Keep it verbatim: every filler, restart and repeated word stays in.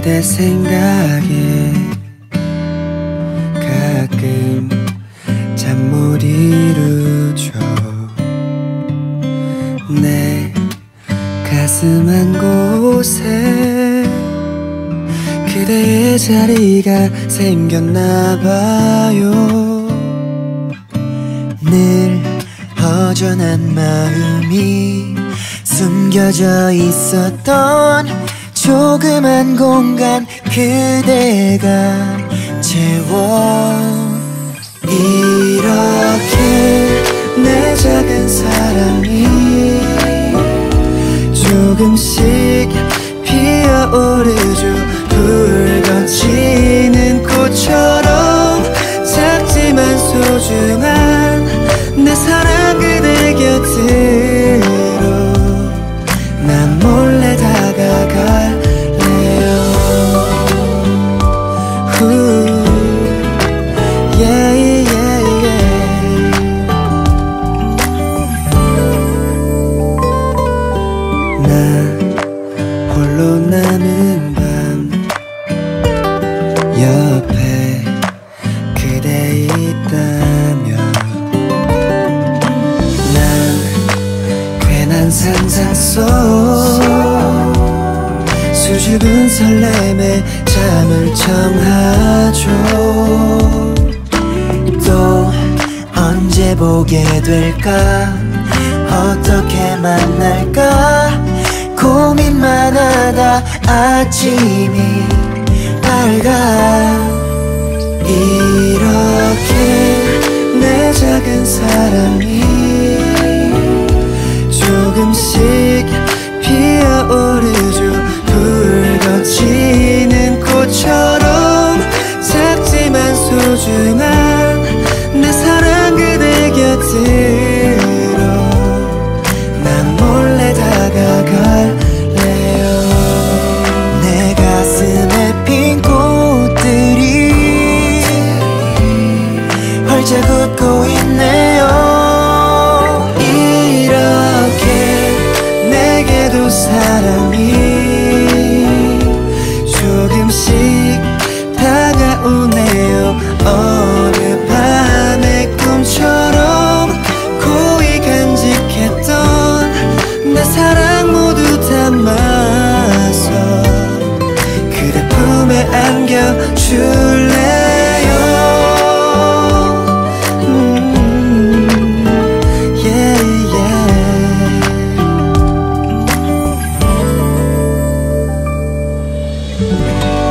그대 생각에 가끔 잠 못 이루죠. 내 가슴 한 곳에 그대의 자리가 생겼나봐요. 늘 허전한 마음이 숨겨져 있었던 조그만 공간 그대가 채워. 이렇게 내 작은 사랑이 조금씩 피어오르죠. 불 거치는 꽃처럼 작지만 소중한 내 사랑 그대 곁으로 난 몰래 다가갈래요. 후, yeah, yeah, yeah. 나 홀로 남은 밤 옆에 그대 있다면 난 괜한 상상 속 수줍은 설렘에 잠을 청하죠. 또 언제 보게 될까, 어떻게 만날까 고민만 하다 아침이 밝아. 이렇게 내 작은 사랑이 조금씩 피어오르죠. 불 거치는 꽃처럼 작지만 소중한 내 사랑 그대 곁으로 난 몰래 다가갈래요. 내 가슴에 핀 꽃들이 활짝 웃고 있네요. 이렇게 내게도 사랑이 조금씩 다가오네요. 어느 밤의 꿈처럼 고이 간직했던 내 사랑 모두 담아서 그대 품에 안겨줄래요. 음, yeah, yeah.